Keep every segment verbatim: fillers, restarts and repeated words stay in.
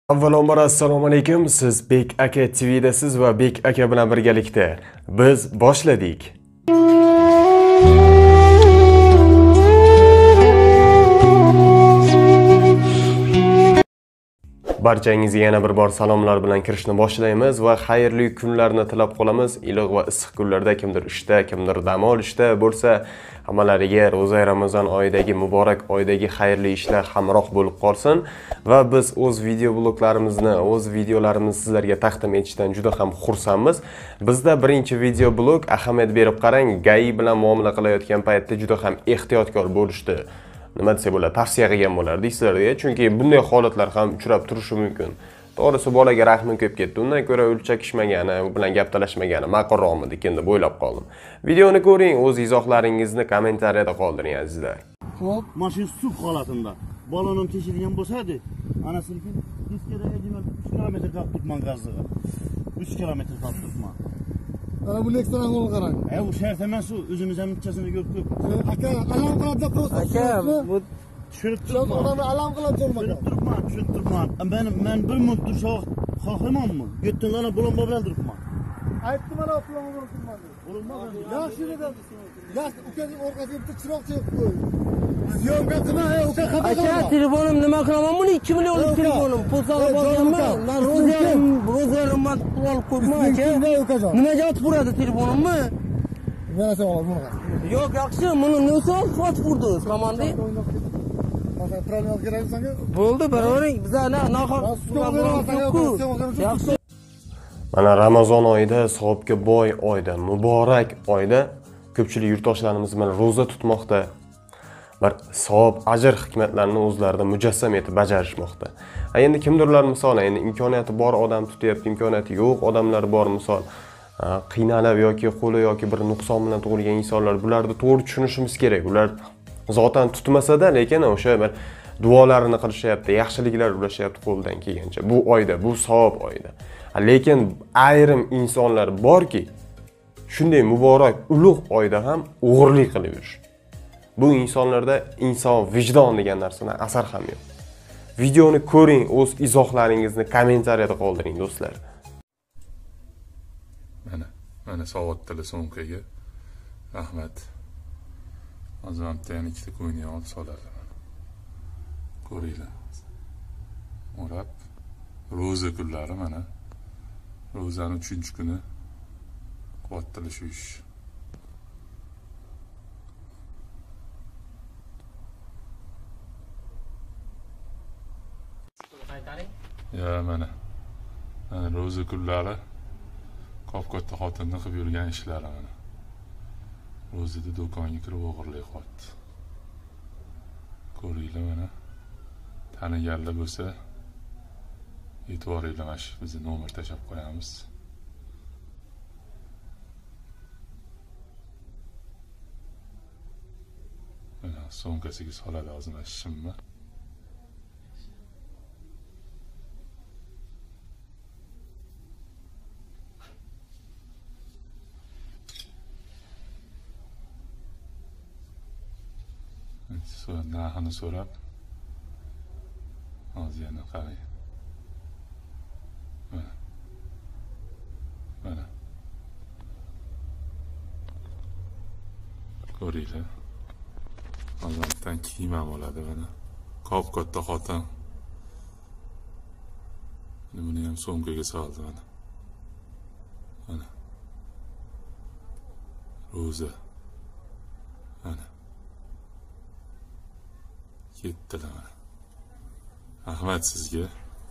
Avvalambor assalomu alaykum. Siz Bek aka T V'dasiz va Bek aka bilan birgalikda biz boshladik. Barchangizga yana bir bor salomlar bilan kirishni boshlaymiz va xayrli kunlarni tilab qolamiz. Iliq va issiq kunlarda kimdir ishda, kimdir dam olishda bo'lsa, hammalariga Ro'za Ramazon oyidagi muborak oydagi xayrli ishlar hamroh bo'lib qolsin va biz o'z video bloglarimizni, o'z videolarimizni sizlarga taqdim etishdan juda ham xursandmiz. Bizda birinchi video blog, ahamiyat berib qarang, G A I bilan muomala qilayotgan paytda juda ham ehtiyotkor bo'lishdi. Nima desa bo'ladi, tavsiya qilgan bo'lardik sizlarga, chunki bunday holatlar ham uchrab turishi mumkin. To'g'risi bolaga rahmim ko'p ketdi. Undan ko'ra o'lchakishmagani, u bilan gap talashmagani ma'qulroqmidi endi bo'ylab qoldim. Videoni ko'ring, o'z izohlaringizni kommentariyada qoldiring azizlar. Xo'p, mashina suv holatida. Balonim teshilgan bo'lsa-di, ana silkin diskadaga demak uch kilometr qolib turibman gazziga. uch kilometr qolib turibman. Ana bu Next'dan qo'l qarang. E, u shart emas u, o'zimiz ham ikkasini ko'rib. Aka, alam qiladi prosta. Aka, bu tushirib turibman. Odamni alam qiladi turmagan. Turibman, tushirib turibman. Men men bir minut turishni xohlamayman. Yettinlarni bo'lonma bilan turibman. Aytdim mana bo'lonma bilan turibman. Bo'lonma. Yaxshi edi. Yaxshi, ukaning orqasiga bitta chiroq chekib qo'y. Syomkasini, ey, uka xabar qilma. Aka, telefonim nima qilaman buni? ikki millionlik telefonim. Pul solib olganman. Men Ro'zarim, Ro'zarim man pul olib qo'yman aka. Nima javob beradi telefonimmi? Mana sen ol buni. Yo'q, yaxshi, buni nima sotib urdi, komanda? Mana problem kerak senga? Bo'ldi, baravering. Bizlar nohaq yaxshi. Mana Ramazon oyida, savobga boy oyda, muborak oyda ko'pchilik yurtdoshlarimiz mana ro'za tutmoqda. Bir savob, ajr hikmatlarini o'zlarida mujassam etib bajarishmoqda. Endi kimdirlar misol, endi imkoniyati bor odam tutyapti, imkoniyati yo'q odamlar bor misol, qiynalib yoki qo'li yoki bir nuqson bilan tug'ilgan insonlar, bularni to'g'ri tushunishimiz kerak. Ular zotan tutmasa-da, lekin o'sha bir duolarini qilishyapti, yaxshiliklar ulashyapti qo'ldan kelgancha. Bu oyda, bu savob oyda. Lekin ayrim insonlar borki, shunday muborak ulug' oyda ham o'g'irlik qilib yurish. Bu insonlarda inson vijdon degan narsadan asar ham yo'q. Videoni ko'ring, o'z izohlaringizni kommentariyada qoldiring do'stlar. Mana, mana savodtili so'mkaga rahmat. Azamdan ikkita ko'yni olib soladi. Ko'ringlar. O'rab ro'za kunlari mana. Ro'zaning uchinchi kuni quvvattili shu ish. Ya mana. Mana ro'za kunlari Qopqotda xotinni qilib yurgan ishlari mana. Ro'zada do'konga kirib o'g'irlik qildi. Ko'ringlar mana. Taniganlar bo'lsa e'tiboringlar mana shu bizni nomer tashab qo'yamiz. Mana so'mkasiga soladi hozir mana shimmi. Sonra narxini so'rab, hozir yana qarang. Mana. Mana. Ko'ringlar. Hozirdan kiyim ham oladi mana. Qopqotda xotin. Buni ham so'mkaga soldi mana. Mana. Ro'za. Mana. Ketdilar. Rahmat sizga.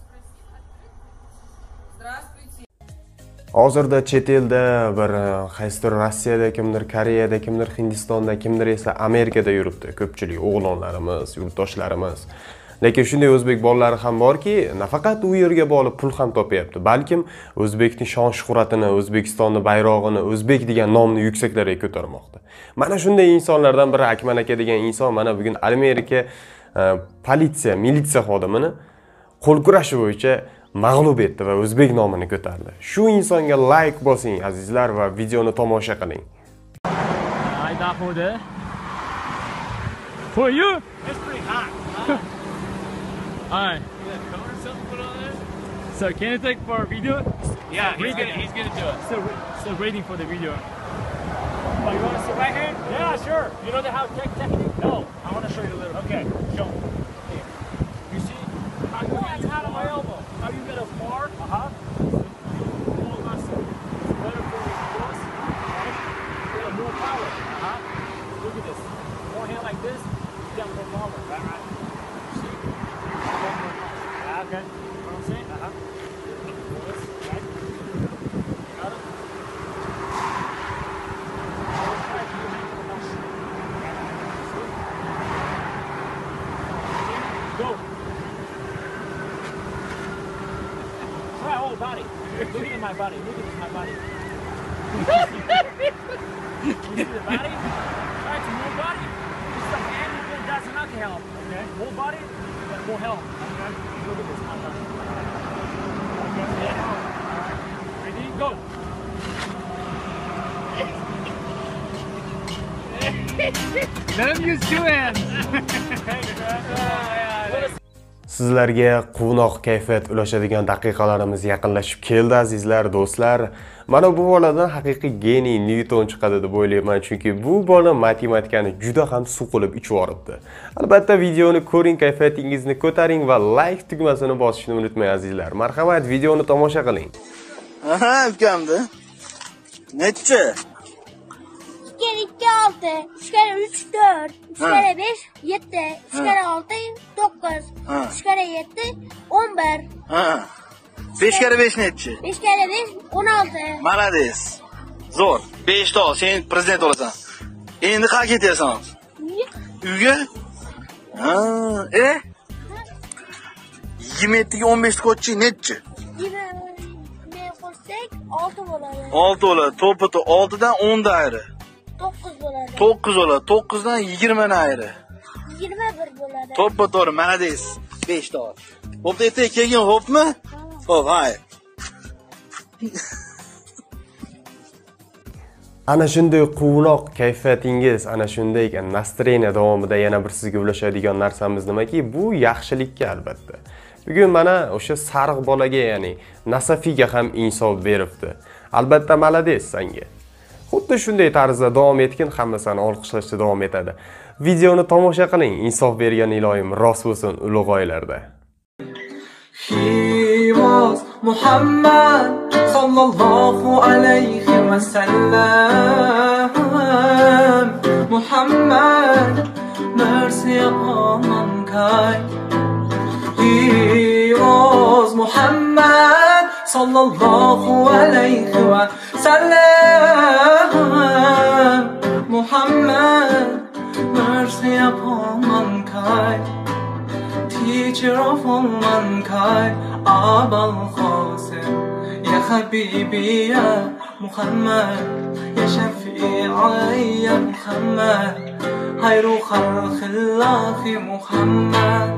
Hozirda chet elda bir qaysidir Rossiyada, kimdir Koreyada, kimdir Hindistonda, kimdir esa Amerikada yuribdi. Ko'pchilik o'g'lonlarimiz, yurtdoshlarimiz. Lekin shunday o'zbek bolalari ham borki, nafaqat u yerga borib pul ham topyapti, balkim O'zbekning shon shuhratini, O'zbekistonning bayrog'ini, O'zbek degan nomni yuksaklarga ko'tarmoqda. Mana shunday insonlardan biri Akmal aka degan inson mana bugun Amerika politsiya, militsiya xodimini qo'l kurashi bo'yicha mag'lub etdi va O'zbek nomini ko'tardi. Shu insonga like bosing azizlar va videoni tomosha qiling. Ayda xo'da. For you? It's pretty hot. All right. You got a cone or something put on there? So can you take for a video? Yeah, he's gonna, he's gonna do it. Still, still waiting for the video. Oh, you want to sit right here? Yeah, sure. You know the how tech technique? No, I want to show you a little. Okay, show. Here. You see how you get out of my elbow? How you get a bar? Uh huh. All muscle. It's better for your cross. Right? You get more power. Uh huh. Look at this. More hand like this, you get more power. Right, right. You see? You get more power. Yeah, okay. You know what I'm saying? Uh huh. This, right? Got it? Go. Try whole body. Look at my body. Look at my body. You see the body? Try to move body. It's the hand that does not help. Okay. Whole body, but more help. Okay. Look at this. My body. Okay. Yeah. All right. Ready? Go. Let him use two hands. Sizlarga quvnoq kayfiyat ulashadigan daqiqalarimiz yaqinlashib keldi azizlar, do'stlar. Mana bu boladan haqiqiy geniy Newton chiqadi deb o'ylayman, chunki bu bola matematikani juda ham suv qilib ichib yoribdi. Albatta videoni ko'ring, kayfiyatingizni ko'taring va like tugmasini bosishni unutmang azizlar. Marhamat, videoni tomosha qiling. Aha, ukamda. Necha? ikki ikki olti, uch kere uch to'rt, uch kere besh yetti, uch kere olti to'qqiz, uch kere yetti o'n bir. Ha. besh kere besh necha? besh kere besh o'n olti. Malades. Zo'r. besh ta ol, sen prezident bo'lasan. Endi qayerga ketasan? Uyga? Ha, e? yigirma yetti ga o'n besh qo'shchi necha? yigirma qo'shsak olti bo'ladi. olti bo'ladi. To'piti olti dan o'n da ayri. to'qqiz bo'ladi. to'qqiz bo'ladi. to'qqiz dan yigirma ni ayri. yigirma bir bo'ladi. To'ppa to'g'ri, malades. besh ta ol. Bo'pti, ertaga kelgin, xo'pmi? Xo'p, hay. Ana shunday quvnoq kayfiyatingiz, ana shunday nastreniya davomida yana bir sizga ulashadigan narsamiz nimaki? Bu yaxshilikka albatta. Bugun mana o'sha sariq bolaga, ya'ni Nasafiga ham insof beribdi. Albatta malades senga. Xuddi shunday tarzda davom etgin, hamma seni olqishlashda davom etadi. Videoni tomosha qiling, insof bergan iloyim rost bo'lsin ulug' oylarda. He was Muhammad sallallahu alayhi wa sallam. Muhammad, mercy upon mankind. He was Muhammad sallallahu alayhi wa sallam. Muhammad, mercy upon mankind. Teacher of all mankind, Abul Qasim, Ya Habibi, Ya Muhammad, Ya Shafi'i, Ya Muhammad, Khayru khalqillahi Muhammad.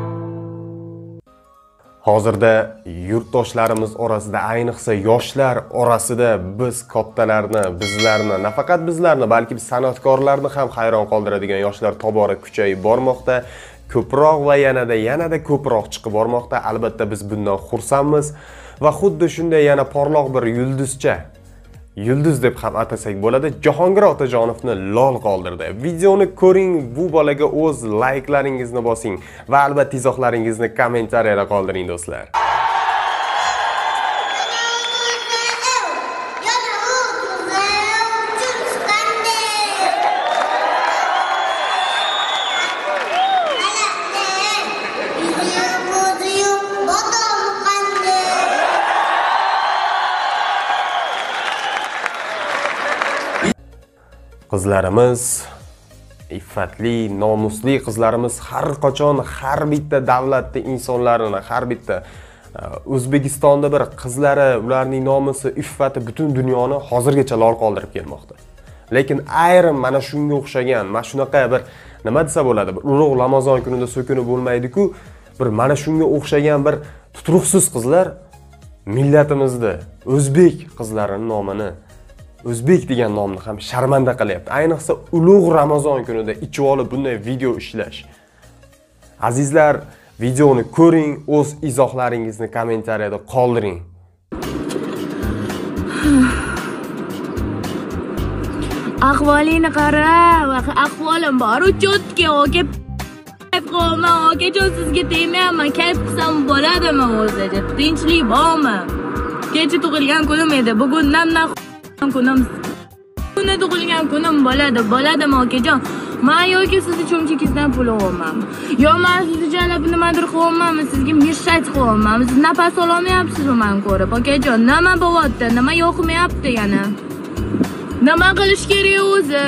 Hozirda yurtdoshlarimiz orasida, ayniqsa yoshlar orasida biz kattalarni, bizlarni, nafaqat bizlarni, balki san'atkorlarni ham hayron qoldiradigan yoshlar tobora kuchayib bormoqda. Ko'proq va yanada yanada ko'proq chiqib bormoqda. Albatta biz bundan xursandmiz va xuddi shunday yana porloq bir yulduzcha, yulduz deb ham atasak bo'ladi, Jahongir Otajonovni lol qoldirdi. Videoni ko'ring, bu bolaga o'z layklaringizni bosing va albatta izohlaringizni kommentariyada qoldiring do'stlar. Qizlarimiz, iffatli, nomusli qizlarimiz har qachon har bitta davlatda insonlarini, har bitta O'zbekistonda bir qizlari, ularning nomusi, iffati butun dunyoni hozirgacha lol qoldirib kelmoqda. Lekin ayrim mana shunga o'xshagan, mana shunaqa bir nima desa bo'ladi, bir ulug' Ramazon kunida so'kinib bo'lmaydi-ku, bir mana shunga o'xshagan bir tutruqsiz qizlar millatimizda o'zbek qizlarining nomini, o'zbek degan nomni ham sharmanda qilyapti. Ayniqsa ulug' Ramazon kunida ichib olib bunday video ishlash. Azizlar, Videoni ko'ring, o'z izohlaringizni kommentariyada qoldiring. Ahvolingni qara, ahvolim bor, cho'tga oke qolma, okajon sizga tegmayapman, kayf qilsam bo'ladimi o'zi? Tinchlik bormi? Kecha tug'ilgan kunim edi, bugun namdan kunim. Buni tug'ilgan kunim bo'ladi, bo'ladimi okajon? Men yoki sizni cho'mchagingizdan pul olmayman. Yo men sizni jalab nimadir qilmayman, sizga mirshat qilmayman. Siz nafas olmayapsizmi men ko'rib? Okajon, nima bo'lyapti? Nima yoqmayapti yana? Nima qilish kerak o'zi?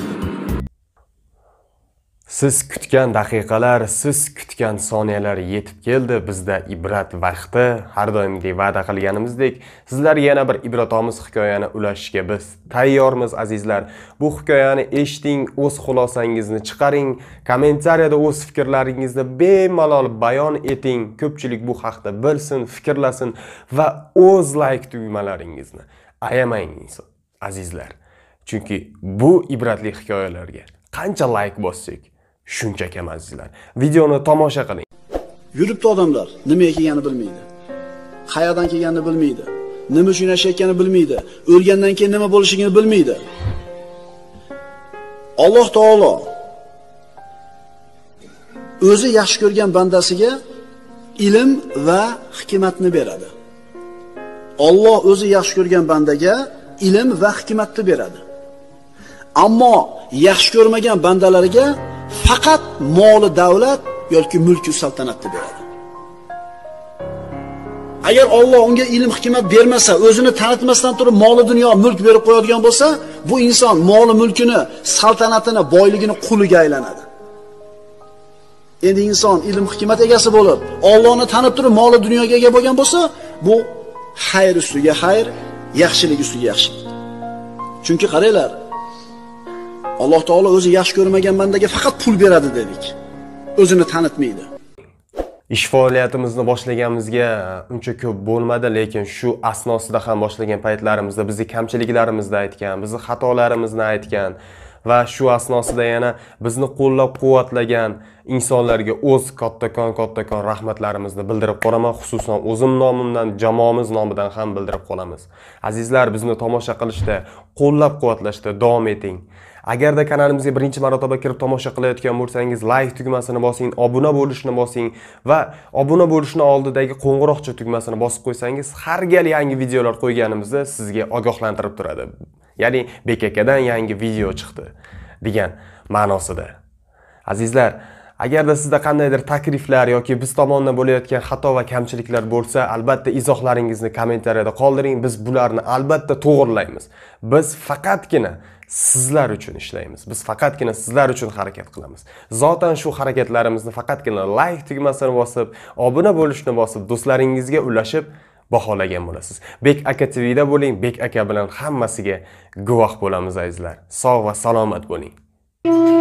Siz kutgan daqiqalar, siz kutgan soniyalar yetib keldi. Bizda ibrat vaqti, har doimgidek va'da qilganimizdek, sizlarga yana bir ibratomiz hikoyani ulashishga biz tayyormiz azizlar. Bu hikoyani eshiting, o'z xulosangizni chiqaring, kommentariyada o'z fikrlaringizni bemalol bayon eting. Ko'pchilik bu haqda bilsin, fikrlasin va o'z like tugmalaringizni ayamang azizlar. Chunki bu ibratli hikoyalarga qancha like bossak, shuncha kam azizlar. Videoni tomosha qiling. Yuribdi odamlar, nimaga kelganini bilmaydi. Qayerdan kelganini bilmaydi. Nima uchun yashayotganini bilmaydi. O'lgandan keyin nima bo'lishini bilmaydi. Alloh taolo o'zi yaxshi ko'rgan bandasiga ilm va hikmatni beradi. Alloh o'zi yaxshi ko'rgan bandaga ilm va hikmatni beradi. Ammo yaxshi ko'rmagan bandalariga faqat moli davlat yoki mulk saltanatni beradi. Agar Alloh unga ilm hikmat bermasa, o'zini tanitmasdan turib moli dunyo, mulk berib qo'yadigan bo'lsa, bu inson moli mulkini, saltanatini, boyligini quliga aylanadi. Endi inson ilm hikmat egasi bo'lib, Allohni tanib turib moli dunyoga ega bo'lgan bo'lsa, bu xayr ustiga xayr, yaxshilik ustiga yaxshilik. Chunki qaranglar, Alloh taolo o'zi yaxshi ko'rmagan bandaga faqat pul beradi dedik. O'zini tanitmaydi. Ish faoliyatimizni boshlaganimizga uncha ko'p bo'lmadi, lekin shu asnosida ham boshlagan paytlarimizda bizni kamchiliklarimizni aytgan, bizni xatolarimizni aytgan va shu asnosida yana bizni qo'llab-quvvatlagan insonlarga o'z kattakon-kattakon rahmatlarimizni bildirib qo'raman, xususan o'zim nomimdan, jamoamiz nomidan ham bildirib qolamiz. Azizlar, bizni tomosha qilishda, qo'llab-quvvatlashda davom eting. Agarda kanalimizga birinchi marotaba kirib tomosha qilayotgan bo'lsangiz, like tugmasini bosing, obuna bo'lishni bosing va obuna bo'lishni oldidagi qo'ng'iroqcha tugmasini bosib qo'ysangiz, har gal yangi videolar qo'yganimizda sizga ogohlantirib turadi. Ya'ni B K K dan yangi video chiqdi degan ma'nosida. Azizlar, agarda sizda qandaydir takliflar yoki biz tomonidan bo'layotgan xato va kamchiliklar bo'lsa, albatta izohlaringizni kommentariyada qoldiring. Biz bularni albatta to'g'rilaymiz. Biz faqatgina sizlar uchun ishlaymiz. Biz faqatgina sizlar uchun harakat qilamiz. Zotan shu harakatlarimizni faqatgina like tugmasini bosib, obuna bo'lishni bosib, do'stlaringizga ulashib baholagan bo'lasiz. Bek aka T V da bo'ling, Bek aka bilan hammasiga guvoh bo'lamiz azizlar. Sog' va salomat bo'ling.